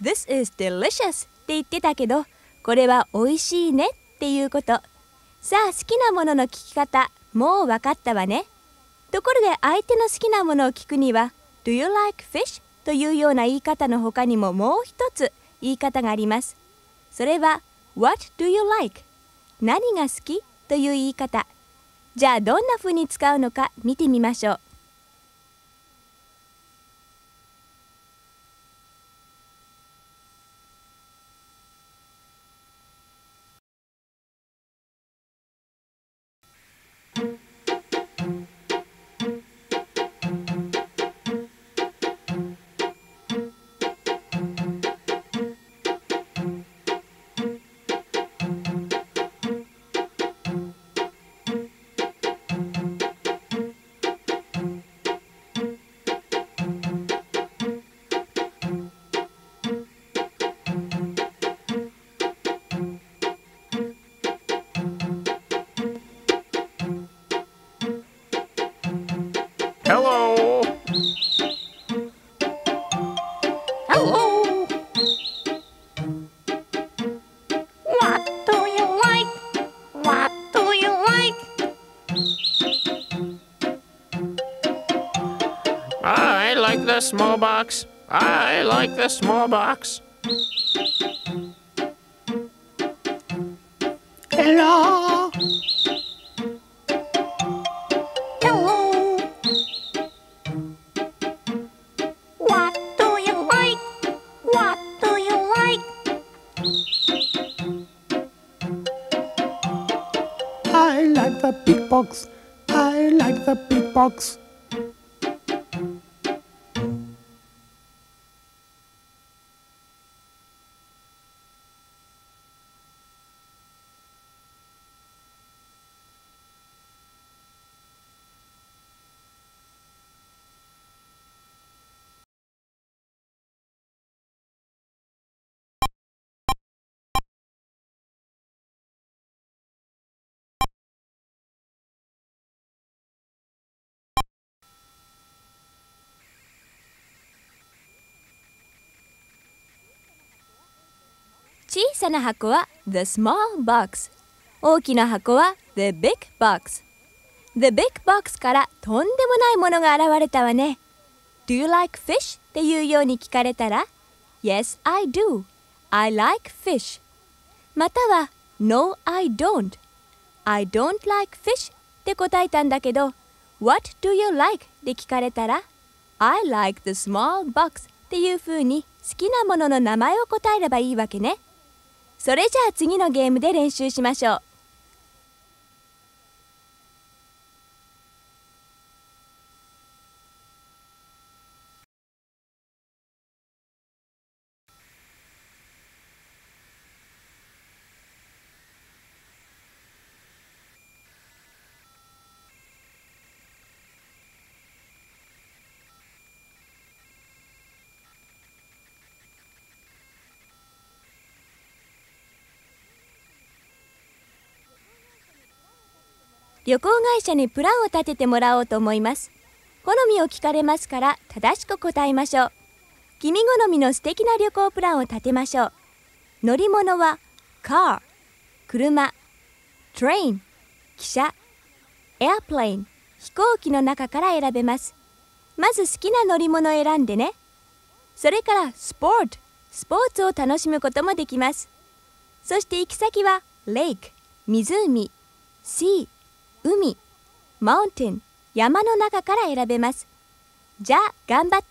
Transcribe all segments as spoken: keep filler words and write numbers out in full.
This is delicious って言ってたけど、これは美味しいねっていうこと。さあ、好きなものの聞き方、もう分かったわね。ところで相手の好きなものを聞くには Do you like fish? というような言い方の他にももう一つ言い方があります。それは What do you like? 何が好きという言い方。じゃあどんな風に使うのか見てみましょう。 Hello. Hello. What do you like? What do you like? I like the small box. I like the small box. Hello. Hello. What do you like? What do you like? I like the big box. I like the big box. 小さな箱は The small box。大きな箱は The big box。The big box からとんでもないものが現れたわね。Do you like fish? っていうように聞かれたら Yes, I do. I like fish。または No, I don't. I don't like fish って答えたんだけど What do you like? で聞かれたら I like the small box っていうふうに好きなものの名前を答えればいいわけね。それじゃあ次のゲームで練習しましょう。旅行会社にプランを立ててもらおうと思います。好みを聞かれますから正しく答えましょう。君好みの素敵な旅行プランを立てましょう。乗り物は car、車、train、汽車、airplane、飛行機の中から選べます。まず好きな乗り物を選んでね。それから sport、スポーツを楽しむこともできます。そして行き先は lake、湖、sea、海、mountain、山の中から選べます。じゃあ頑張って。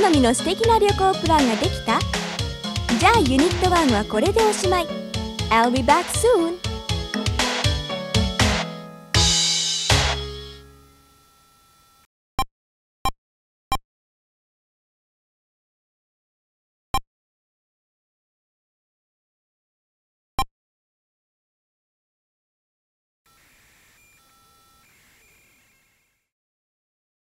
好みの素敵な旅行プランができた？じゃあユニットワンはこれでおしまい。I'll be back soon!